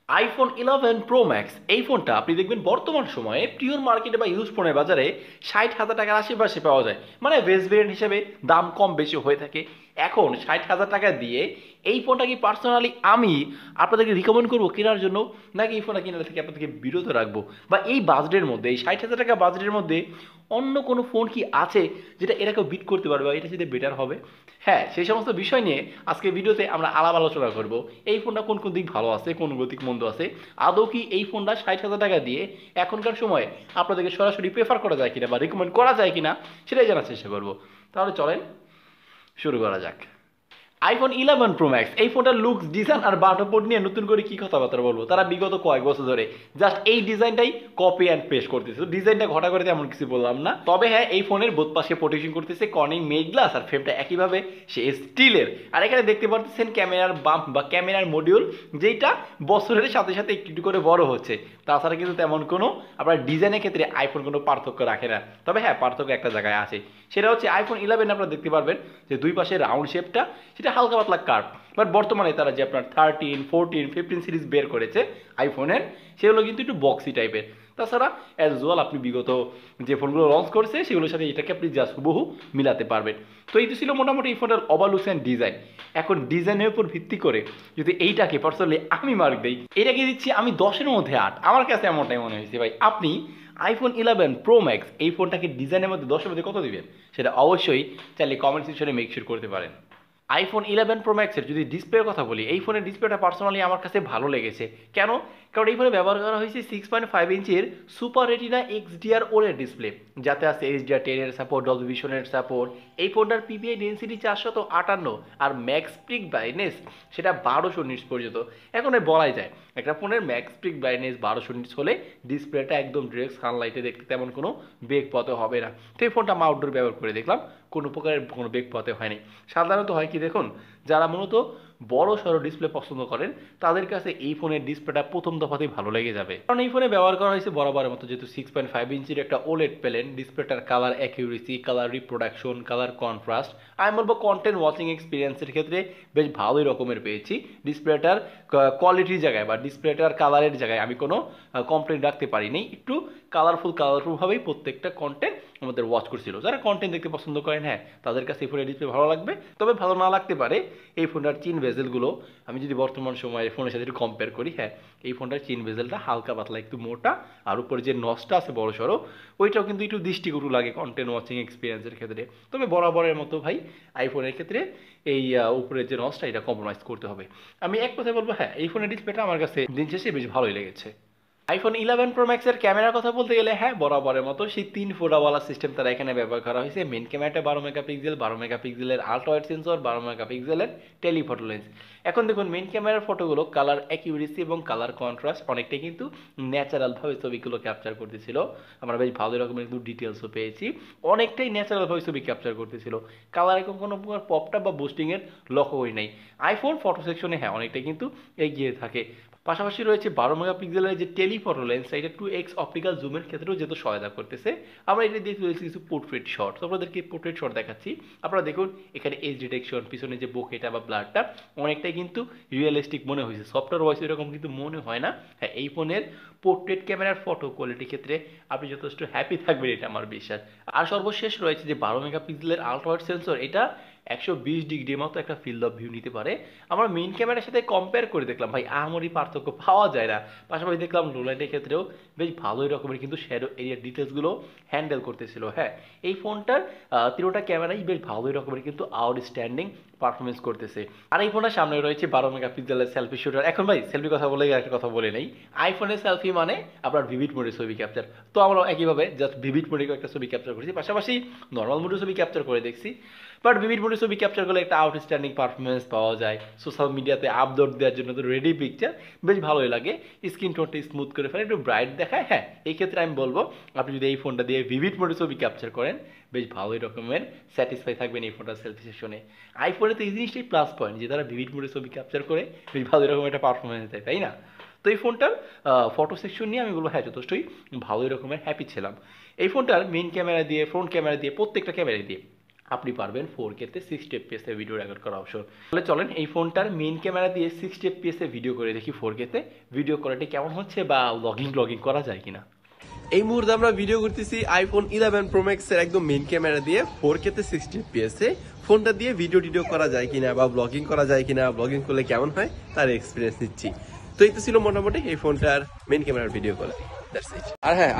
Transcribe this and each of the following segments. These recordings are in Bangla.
আইফোন 11 প্রো ম্যাক্স এই ফোনটা আপনি দেখবেন বর্তমান সময়ে পিওর মার্কেটে বা ইউজ ফোনের বাজারে 60,000 টাকার আশেপাশে পাওয়া যায়। মানে বেস্ট ভেরিয়েন্ট হিসেবে দাম কম বেশি হয়ে থাকে। এখন 60,000 টাকা দিয়ে এই ফোনটা কি পার্সোনালি আমি আপনাদেরকে রিকমেন্ড করবো কেনার জন্য, নাকি এই ফোনটা কেনার থেকে আপনাদেরকে বিরত রাখবো, বা এই বাজেটের মধ্যে এই 60,000 টাকা বাজেটের মধ্যে অন্য কোনো ফোন কি আছে যেটা এটাকেও বিট করতে পারবে বা এটা যদি বেটার হবে? হ্যাঁ, সেই সমস্ত বিষয় নিয়ে আজকে ভিডিওতে আমরা আলাপ আলোচনা করব। এই ফোনটা কোন কোন দিক ভালো আছে, কোন দিক মন্দ আছে, আদৌ কি এই ফোনটা 60,000 টাকা দিয়ে এখনকার সময়ে আপনাদেরকে সরাসরি প্রেফার করা যায় কিনা বা রিকমেন্ড করা যায় কিনা সেটাই জানার চেষ্টা করবো। তাহলে চলেন শুরু করা যাক। আইফোন 11 প্রো ম্যাক্স এই ফোনটার লুকস, ডিজাইন আর বাটনপোর্ট নিয়ে নতুন করে কি কথাবার্তা বলবো। তারা বিগত কয়েক বছর ধরে জাস্ট এই ডিজাইনটাই কপি অ্যান্ড পেস্ট করতেছে। ডিজাইনটা ঘটা করে এমন কিছু বললাম না, তবে হ্যাঁ এই ফোনের বোধ পাশে প্রোটেকশন করতেছে কর্নিং মেড গ্লাস, আর ফ্রেমটা একইভাবে সে স্টিলের। আর এখানে দেখতে পাচ্ছেন ক্যামেরার বাম্প বা ক্যামেরার মডিউল, যেটা বছরের সাথে সাথে একটু একটু করে বড় হচ্ছে। তাছাড়া কিন্তু তেমন কোনো আপনার ডিজাইনের ক্ষেত্রে আইফোন কোনো পার্থক্য রাখে না। তবে হ্যাঁ, পার্থক্য একটা জায়গায় আছে, সেটা হচ্ছে আইফোন 11 আপনারা দেখতে পারবেন যে দুই পাশে রাউন্ড শেপটা সেটা হালকা পাতলা কার্ভ। বাট বর্তমানে তারা যে আপনার 13, 14, 15 সিরিজ বের করেছে আইফোনের, সেগুলো কিন্তু একটু বক্সি টাইপের। তাছাড়া অ্যাজ ওয়েল আপনি বিগত যে ফোনগুলো লঞ্চ করছে সেগুলোর সাথে এটাকে আপনি জাস্ট হুবহু মিলাতে পারবেন। তো এই তো ছিল মোটামুটি এই ফোনটার ওভারলুকস ডিজাইন। এখন ডিজাইনের উপর ভিত্তি করে যদি এইটাকে পার্সোনালি আমি মার্ক দিই, এটাকে দিচ্ছি আমি 10-এর মধ্যে 8। আমার কাছে এমনটাই মনে হয়েছে। ভাই আপনি আইফোন 11 প্রো ম্যাক্স এই ফোনটাকে ডিজাইনের মধ্যে 10-এর মধ্যে কত দিবেন সেটা অবশ্যই চাইলে কমেন্ট সেকশনে মেক শিওর করতে পারেন। আইফোন 11 প্রো ম্যাক্সের যদি ডিসপ্লের কথা বলি, এই ফোনের ডিসপ্লেটা পার্সোনালি আমার কাছে ভালো লেগেছে। কেন? কারণ এই ফোনে ব্যবহার করা হয়েছে 6.5 ইঞ্চির super retina XDR OLED display, যাতে আছে HDR10 এর সাপোর্ট, ডলবি ভিশনের সাপোর্ট। এই ফোনটার পিপিআই ডেন্সিটি 458 আর ম্যাক্স পিক ব্রাইটনেস সেটা 1200 নিটস পর্যন্ত। এখন বলাই যায় একটা ফোনের ম্যাক্স পিক ব্রাইটনেস 1200 নিটস হলে ডিসপ্লেটা একদম ডিরেক্ট সানলাইটে দেখতে তেমন কোনো বেগ পথে হবে না। তো এই ফোনটা আমি আউটডোর ব্যবহার করে দেখলাম, কোনো প্রকারের কোনো বেগ পথে হয়নি। সাধারণত হয় কি দেখুন, যারা মূলত বড় সড়ো ডিসপ্লে পছন্দ করেন তাদের কাছে এই ফোনের ডিসপ্লেটা প্রথম দফাতেই ভালো লেগে যাবে। কারণ এই ফোনে ব্যবহার করা হয়েছে বরাবরের মতো যেহেতু 6.5 ইঞ্চির একটা ওলেড পেলেন, ডিসপ্লেটার colour accuracy, colour reproduction, colour contrast, আমি বলবো কন্টেন্ট ওয়াচিং এক্সপিরিয়েন্সের ক্ষেত্রে বেশ ভালোই রকমের পেয়েছি। ডিসপ্লেটার কোয়ালিটির জায়গায় বা ডিসপ্লেটার কালারের জায়গায় আমি কোনো কমপ্লেন রাখতে পারিনি। একটু কালারফুলভাবেই প্রত্যেকটা কন্টেন্ট আমাদের ওয়াচ করছিল। যারা কন্টেন্ট দেখতে পছন্দ করেন, হ্যাঁ তাদের কাছে এই ফোনের ডিসপ্লে ভালো লাগবে। তবে ভালো না লাগতে পারে এই ফোনটার চিন ভেজেলগুলো। আমি যদি বর্তমান সময়ে ফোনের সাথে একটু কম্পেয়ার করি, হ্যাঁ এই ফোনটার চিন ভেজেলটা হালকা পাতলা একটু মোটা, আর উপরে যে নসটা আছে বড় সড়ো ওইটাও কিন্তু একটু দৃষ্টিকটু লাগে কন্টেন্ট ওয়াচিং এক্সপিরিয়েন্সের ক্ষেত্রে। তবে বরাবরের মতো ভাই আইফোনের ক্ষেত্রে এই উপরের যে নসটা এটা কম্প্রোমাইজ করতে হবে। আমি এক কথায় বলবো, হ্যাঁ এই ফোনের ডিসপ্লেটা আমার কাছে দিন শেষে বেশ ভালোই লেগেছে। আইফোন 11 প্রো ম্যাক্সের ক্যামেরার কথা বলতে গেলে, হ্যাঁ বরাবরের মতো সেই 3 ফোটাওয়ালা সিস্টেম তারা এখানে ব্যবহার করা হয়েছে। মেন ক্যামেরাটা 12 মেগাপিক্সেল, 12 মেগাপিক্সেলের আল্ট্রা ওয়াইড সেন্সর, 12 মেগাপিক্সেলের টেলিফটো লেন্স। এখন দেখুন মেন ক্যামেরার ফটোগুলো কালার অ্যাকিউরেসি এবং কালার কন্ট্রাস্ট অনেকটাই কিন্তু ন্যাচারালভাবে ছবিগুলো ক্যাপচার করতেছিল। আমরা বেশ ভালো রকমের কিন্তু ডিটেলসও পেয়েছি, অনেকটাই ন্যাচারালভাবে ছবি ক্যাপচার করতেছিল। কালার এখন কোনো প্রকার পপটা বা বুস্টিংয়ের লক্ষ্য করি নাই। আইফোন ফটো সেকশনে হ্যাঁ অনেকটাই কিন্তু এগিয়ে থাকে। পাশাপাশি রয়েছে 12 মেগাপিক্সেলের যে টেলিফটো লেন্স, এটা 2x অপটিক্যাল জুমের ক্ষেত্রেও যেহেতু সহায়তা করতেছে। আমরা এটা দিয়ে তুলেছি কিছু পোর্ট্রেট শট, তো আপনাদেরকে পোর্ট্রেট শট দেখাচ্ছি। আপনারা দেখুন এখানে এজ ডিটেকশন, পিছনে যে বোকেটা বা ব্লারটা অনেকটাই কিন্তু রিয়েলিস্টিক মনে হয়েছে। সফটওয়্যার ওয়াইজ এরকম কিন্তু মনে হয় না। হ্যাঁ এই ফোনের পোর্ট্রেট ক্যামেরার ফটো কোয়ালিটির ক্ষেত্রে আপনি যথেষ্ট হ্যাপি থাকবেন, এটা আমার বিশ্বাস। আর সর্বশেষ রয়েছে যে 12 মেগাপিক্সেলের আল্ট্রা ওয়াইড সেন্সর, এটা 120 ডিগ্রির মতো একটা ফিল্ড অফ ভিউ নিতে পারে। আমরা মেইন ক্যামেরার সাথে কম্পেয়ার করে দেখলাম ভাই আহামরি পার্থক্য পাওয়া যায় না। পাশাপাশি দেখলাম লো লাইটের ক্ষেত্রেও বেশ ভালোই রকমের কিন্তু শ্যাডো এরিয়ার ডিটেলসগুলো হ্যান্ডেল করতেছিল। হ্যাঁ এই ফোনটার তিনোটা ক্যামেরাই বেশ ভালোই রকমের কিন্তু আউটস্ট্যান্ডিং পারফরমেন্স করতেছে। আর এই ফোনের সামনে রয়েছে 12 মেগাপিক্সেলের সেলফি শুটার। এখন ভাই সেলফি কথা বলে একটা কথা বলে নেই, আইফোনের সেলফি মানে আপনার ভিভিড মোডে ছবি ক্যাপচার। তো আমরা একইভাবে জাস্ট ভিভিড মোডে একটা ছবি ক্যাপচার করেছি, পাশাপাশি নর্মাল মোডে ছবি ক্যাপচার করে দেখছি। বাট ভিভিড মোডে ছবি ক্যাপচার করলে একটা আউটস্ট্যান্ডিং পারফরমেন্স পাওয়া যায়। সোশ্যাল মিডিয়াতে আপলোড দেওয়ার জন্য তো রেডি পিকচার বেশ ভালোই লাগে। স্ক্রিন টোনটা স্মুথ করে ফেলে, একটু ব্রাইট দেখায়। হ্যাঁ এই ক্ষেত্রে আমি বলবো আপনি যদি এই ফোনটা দিয়ে ভিভিড মোডে ছবি ক্যাপচার করেন বেশ ভালোই রকমের স্যাটিসফাই থাকবেন এই ফোনটার সেলফি সেশনে। আইফোনে তো এই জিনিসটাই প্লাস পয়েন্ট যে তারা ভিভিড মোডে ছবি ক্যাপচার করে বেশ ভালোই রকমের একটা পারফরমেন্স দেয়, তাই না? তো এই ফোনটার ফটো সেকশন নিয়ে আমি বলবো হ্যাঁ যথেষ্টই ভালোই রকমের হ্যাপি ছিলাম। এই ফোনটার মেইন ক্যামেরা দিয়ে, ফ্রন্ট ক্যামেরা দিয়ে, প্রত্যেকটা ক্যামেরা দিয়ে আপনি পারবেন 4K তে 60 fps এ ভিডিও রেকর্ড করার অপশন। তাহলে চলেন এই ফোনটার মেইন ক্যামেরা দিয়ে 60 fps এ ভিডিও করে দেখি 4K তে ভিডিও কোয়ালিটি কেমন হচ্ছে বা ব্লগিং করা যায় কিনা। এই মুহূর্তে আমরা ভিডিও করতেছি আইফোন 11 প্রো ম্যাক্স এর একদম মেইন ক্যামেরা দিয়ে 4K তে 60 fps এ ফোনটা দিয়ে ভিডিও করা যায় কিনা বা ব্লগিং করা যায় কিনা, ব্লগিং করলে কেমন হয় তার এক্সপিরিয়েন্স নিচ্ছি। তো এই তো ছিল মোটামুটি এই ফোনটার মেইন ক্যামেরার ভিডিও কোয়ালিটি। That's it. আর হ্যাঁ,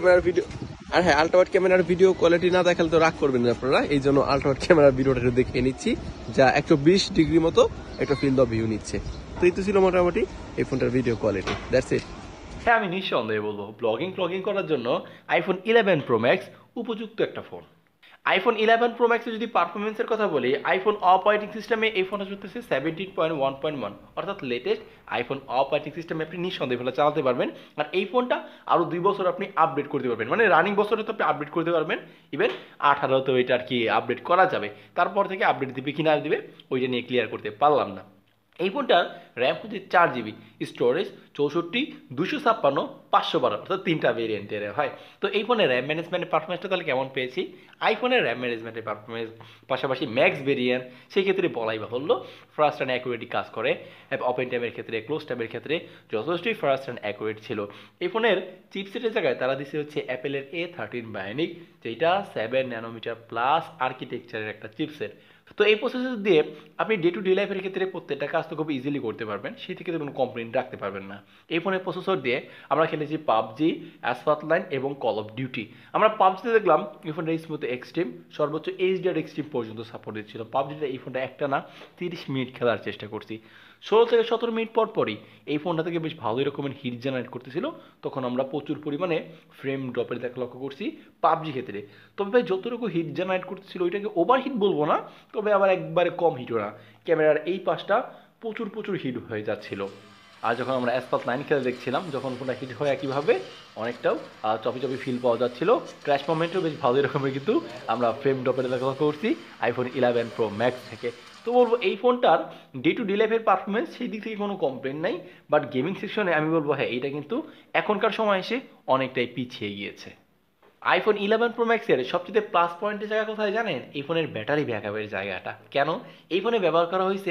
আল্ট্রা ক্যামেরার ভিডিও কোয়ালিটি না দেখালে তো রাগ করবেন না আপনারা, এই জন্য আল্ট্রা ক্যামেরার ভিডিওটা একটু দেখে নিচ্ছি, যা 120 ডিগ্রি মতো একটা ফিল্ড অফ ভিউ নিচ্ছে। তো এই তো ছিল মোটামুটি এই ফোনটার ভিডিও কোয়ালিটি। দ্যাটস ইট। হ্যাঁ, আমি নিঃসন্দেহে বলবো ব্লগিং করার জন্য আইফোন 11 প্রো ম্যাক্স উপযুক্ত একটা ফোন। আইফোন 11 প্রো ম্যাক্সের যদি পারফরমেন্সের কথা বলি, আইফোন অপারেটিং সিস্টেমে এই ফোনটা চলতেছে 17.1.1, অর্থাৎ লেটেস্ট আইফোন অপারেটিং সিস্টেমে আপনি নিঃসন্দেহে ফোনটা চালাতে পারবেন। আর এই ফোনটা আরও 2 বছর আপনি আপডেট করতে পারবেন, মানে রানিং বছরে তো আপনি আপডেট করতে পারবেন, ইভেন 18 এটা আর কি আপডেট করা যাবে। তারপর থেকে আপডেট দিবে কি না দিবে ওইটা নিয়ে ক্লিয়ার করতে পারলাম না। এই ফোনটার র্যাম হচ্ছে 4GB, স্টোরেজ 64, 256, 512, অর্থাৎ 3টা ভেরিয়েন্টের হয়। তো এই ফোনের র্যাম ম্যানেজমেন্টের পারফরমেন্সটা তাহলে কেমন পেয়েছি? আইফোনের র্যাম ম্যানেজমেন্টের পারফরমেন্স পাশাপাশি ম্যাক্স ভেরিয়েন্ট, সেই ক্ষেত্রে বলাই বাহুল্য ফাস্ট অ্যান্ড অ্যাকুরেটই কাজ করে। ওপেন টাইমের ক্ষেত্রে, ক্লোজ টাইমের ক্ষেত্রে যথেষ্টই ফাস্ট অ্যান্ড অ্যাকুরেট ছিল। এই ফোনের চিপসেটের জায়গায় তারা দিচ্ছে হচ্ছে অ্যাপেলের A13 বায়োনিক, যেটা 7 ন্যানোমিটার প্লাস আর্কিটেকচারের একটা চিপসেট। তো এই প্রসেসর দিয়ে আপনি ডে টু ডে লাইফের ক্ষেত্রে প্রত্যেকটা কাজ তো খুব ইজিলি করতে পারবেন, সেই থেকে কোনো কমপ্লেন রাখতে পারবেন না। এই ফোনের প্রসেসর দিয়ে আমরা খেলেছি পাবজি, অ্যাসফাল্ট লাইন এবং কল অফ ডিউটি। আমরা পাবজিতে দেখলাম এই ফোনটা স্মুথ এক্সট্রিম, সর্বোচ্চ HDR এক্সট্রিম পর্যন্ত সাপোর্ট দিচ্ছিল। পাবজিতে এই ফোনটা একটা না 30 মিনিট খেলার চেষ্টা করছি। 16 থেকে 17 মিনিট পরই এই ফোনটা থেকে বেশ ভালোই রকমের হিট জেনারেট করতেছিল। তখন আমরা প্রচুর পরিমাণে ফ্রেম ড্রপের দেখা লক্ষ্য করছি পাবজি ক্ষেত্রে। তবে ভাই যতটুকু হিট জেনারেট করতেছিল ওইটাকে ওভার হিট বলবো না, তবে আবার একবারে কম হিটও না। ক্যামেরার এই পাশটা প্রচুর হিট হয়ে যাচ্ছিল। আর যখন আমরা অ্যাসফাল্ট লাইন খেলে দেখছিলাম, যখন ফোনটা হিট হয় একইভাবে অনেকটাও চপি ফিল পাওয়া যাচ্ছিল। ক্র্যাশ মোমেন্টও বেশ ভালোই রকমের কিন্তু আমরা ফ্রেম ড্রপের দেখা লক্ষ্য করছি আইফোন 11 প্রো ম্যাক্স থেকে। তো বলবো এই ফোনটার ডে টু ডে লাইফের পারফরমেন্স সেই দিক থেকে কোনো কমপ্লেন নাই, বাট গেমিং সেকশনে আমি বলবো হ্যাঁ, এইটা কিন্তু এখনকার সময় এসে অনেকটাই পিছিয়ে গিয়েছে। আইফোন 11 প্রো ম্যাক্সের সবচেয়ে প্লাস পয়েন্টের জায়গা কোথায় জানেন? এই ফোনের ব্যাটারি ব্যাকআপের জায়গাটা। কেন? এই ফোনে ব্যবহার করা হয়েছে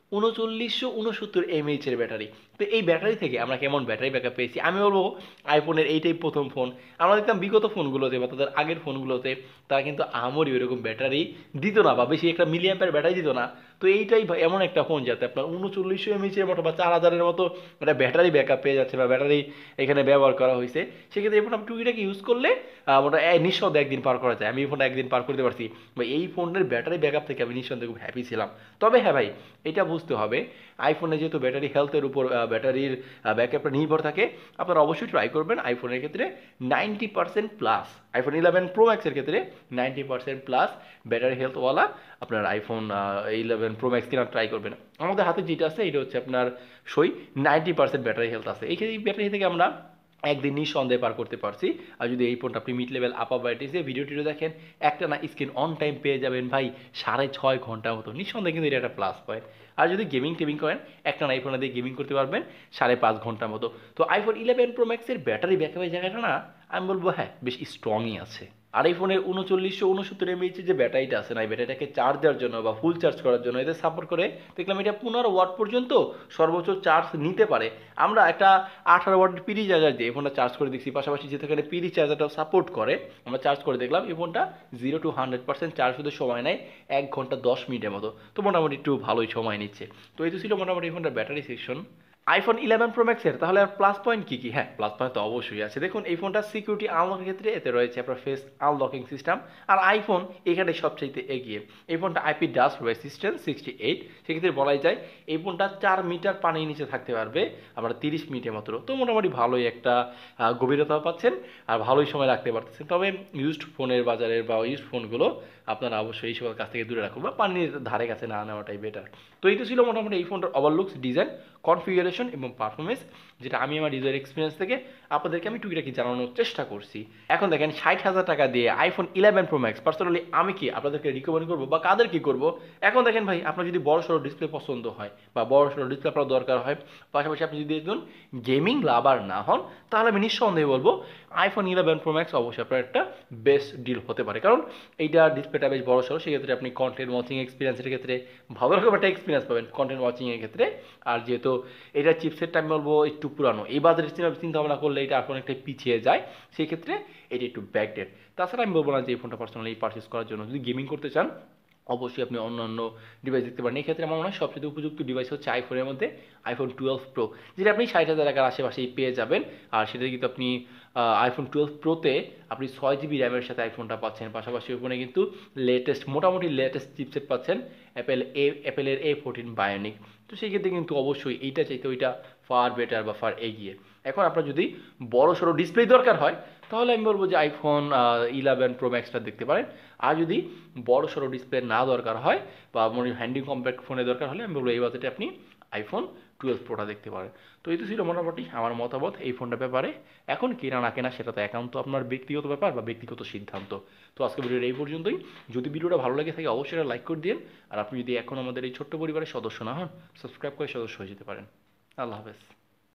3969 mAh এর ব্যাটারি। তো এই ব্যাটারি থেকে আমরা কেমন ব্যাটারি ব্যাকআপ পেয়েছি? আমি বলবো আইফোনের এইটাই প্রথম ফোন। আমরা দেখতাম বিগত ফোনগুলোতে বা তাদের আগের ফোনগুলোতে তারা কিন্তু আহামরি ওইরকম ব্যাটারি দিত না, বা বেশি একটা মিলিয়াম্পের ব্যাটারি দিত না। তো এইটাই এমন একটা ফোন যাতে আপনার 3900 mAh এর মতো বা 4000-এর মতো একটা ব্যাটারি ব্যাকআপ পেয়ে যাচ্ছে বা ব্যাটারি এখানে ব্যবহার করা হয়েছে। সেক্ষেত্রে এই ফোন আপনি টুকিটাকে ইউজ করলে নিঃসন্দেহে একদিন পার করা যায়। আমি এই ফোনটা একদিন পার করতে পারছি, বা এই ফোনের ব্যাটারি ব্যাকআপ থেকে আমি নিঃসন্দেহে খুব হ্যাপি ছিলাম। তবে হ্যাঁ ভাই, এটা বুঝতে হবে আইফোনে যেহেতু ব্যাটারি হেলথের উপর ব্যাটারির ব্যাকআপটা নির্ভর থাকে, আপনারা অবশ্যই ট্রাই করবেন আইফোনের ক্ষেত্রে 90% প্লাস, আইফোন 11 প্রো ম্যাক্সের ক্ষেত্রে 90% প্লাস ব্যাটারি হেলথওয়ালা আপনার আইফোন 11 প্রো ম্যাক্স কিনা ট্রাই করবেন। আমাদের হাতে যেটা আছে এটা হচ্ছে আপনার 90% ব্যাটারি হেলথ আছে। এই ব্যাটারি থেকে আমরা একদিন নিঃসন্দেহে পার করতে পারছি। আর যদি এই ফোনটা আপনি মিড লেভেল আপ ব্রাইটনেসে ভিডিও দেখেন, একটা না স্ক্রিন অন টাইম পেয়ে যাবেন ভাই 6.5 ঘন্টার মতো, নিঃসন্দেহে কিন্তু এটা একটা প্লাস পয়েন্ট। আর যদি গেমিং করেন, একটা না আইফোন দিয়ে গেমিং করতে পারবেন 5.5 ঘন্টার মতো। তো আইফোন 11 প্রো ম্যাক্সের ব্যাটারি ব্যাকআপের জায়গাটা না আমি বলবো হ্যাঁ বেশ স্ট্রংই আছে। আর এই ফোনের 3969 mAh যে ব্যাটারিটা আছে না, এই ব্যাটারিটাকে চার্জ দেওয়ার জন্য বা ফুল চার্জ করার জন্য এদের সাপোর্ট করে। দেখলাম এটা 15 ওয়াট পর্যন্ত সর্বোচ্চ চার্জ নিতে পারে। আমরা একটা 18 ওয়াটের পিডি চার্জার দিয়ে এই ফোনটা চার্জ করে দেখছি, পাশাপাশি যেখানে পিডি চার্জারটাও সাপোর্ট করে আমরা চার্জ করে দেখলাম এই ফোনটা 0 to 100% চার্জ হতে সময় নেয় 1 ঘন্টা 10 মিনিটের মতো। তো মোটামুটি একটু ভালোই সময় নিচ্ছে। তো এই তো ছিল মোটামুটি এই ফোনটার ব্যাটারি সেকশন। আইফোন 11 প্রো ম্যাক্সের তাহলে আর প্লাস পয়েন্ট কী কী? হ্যাঁ, প্লাস পয়েন্ট তো অবশ্যই আছে। দেখুন এই ফোনটা সিকিউরিটি আনলকের ক্ষেত্রে এতে রয়েছে আপনার ফেস আনলকিং সিস্টেম, আর আইফোন এখানে সবচাইতে এগিয়ে। এই ফোনটা আইপি ডাস্ট রেসিস্ট্যান্স 68, সেক্ষেত্রে বলাই যায় এই ফোনটা 4 মিটার পানির নিচে থাকতে পারবে আমরা 30 মিনিটের মতো। তো মোটামুটি ভালোই একটা গভীরতাও পাচ্ছেন আর ভালোই সময় রাখতে পারতেছেন। তবে ইউজড ফোনের বাজারের বা ইউজড ফোনগুলো আপনারা অবশ্যই এই সকল কাছ থেকে দূরে রাখুন বা পানির ধারে কাছে না নেওয়াটাই বেটার। তো এই তো ছিল মোটামুটি এই ফোনটার ওভারলুকস, ডিজাইন, কনফিগারেশন এবং পারফরমেন্স, যেটা আমি আমার ইউজার এক্সপিরিয়েন্স থেকে আপনাদেরকে আমি টুকিটাকি জানানোর চেষ্টা করছি। এখন দেখেন 60,000 টাকা দিয়ে আইফোন 11 প্রো ম্যাক্স পার্সোনালি আমি কি আপনাদেরকে রিকমেন্ড করবো বা কাদের কি করবো? এখন দেখেন ভাই, আপনার যদি বড় সড়ো ডিসপ্লে পছন্দ হয় বা বড় সড়ো ডিসপ্লে আপনার দরকার হয়, পাশাপাশি আপনি যদি একজন গেমিং লাভার না হন, তাহলে আমি নিঃসন্দেহে বলবো আইফোন 11 প্রো ম্যাক্স অবশ্যই আপনার একটা বেস্ট ডিল হতে পারে। কারণ এইটা ডিসপ্লে ডিসপ্লেটা বেশ বড় সড়ো, সেক্ষেত্রে আপনি কন্টেন্ট ওয়াচিং এক্সপিরিয়েন্সের ক্ষেত্রে ভালো রকম একটা এক্সপিরিয়েন্স পাবেন কন্টেন্ট ওয়াচিংয়ের ক্ষেত্রে। আর যেহেতু এটা চিপসেটটা আমি বলবো একটু পুরানো, এই বাজারের চিন্তা ভাবনা করলে এটা এখন একটা পিছিয়ে যায়, সেই ক্ষেত্রে এটা একটু ব্যাকডেট। তাছাড়া আমি বলবো না যে এই ফোনটা পার্সোনালি পারচেস করার জন্য। যদি গেমিং করতে চান অবশ্যই আপনি অন্যান্য ডিভাইস দেখতে পারেন। এক্ষেত্রে আমার মনে হয় সবচেয়ে উপযুক্ত ডিভাইস হচ্ছে আইফোনের মধ্যে আইফোন 12 প্রো, যেটা আপনি 60,000 টাকার আশেপাশেই পেয়ে যাবেন। আর সেটা কিন্তু আপনি আইফোন 12 প্রোতে আপনি 6 জিবি র্যামের সাথে আইফোনটা পাচ্ছেন, পাশাপাশি ওখানে কিন্তু মোটামুটি লেটেস্ট চিপসেট পাচ্ছেন অ্যাপেলের A14 বায়োনিক। তো সেই ক্ষেত্রে কিন্তু অবশ্যই এইটা চাইতে ওইটা ফার বেটার বা ফার এগিয়ে। এখন আপনার যদি বড় সড়ো ডিসপ্লে দরকার হয় তাহলে আমি বলবো যে আইফোন 11 প্রো ম্যাক্সটা দেখতে পারেন। আর যদি বড় সড়ো ডিসপ্লে না দরকার হয় বা মনে হ্যান্ডি কম্প্যাক্ট ফোনে দরকার হলে আমি বলবো এই বাজেটে আপনি আইফোন 12 প্রোটা দেখতে পারেন। তো এই তো ছিল মোটামুটি আমার মতামত এই ফোনটার ব্যাপারে। এখন কেনা না কেনা সেটা তো একান্ত আপনার ব্যক্তিগত ব্যাপার বা ব্যক্তিগত সিদ্ধান্ত। তো আজকে ভিডিওটা এই পর্যন্তই। যদি ভিডিওটা ভালো লাগে থাকে অবশ্যই লাইক করে দিন। আর আপনি যদি এখন আমাদের এই ছোট্ট পরিবারের সদস্য না হন, সাবস্ক্রাইব করে সদস্য হয়ে যেতে পারেন। আল্লাহ হাফেজ।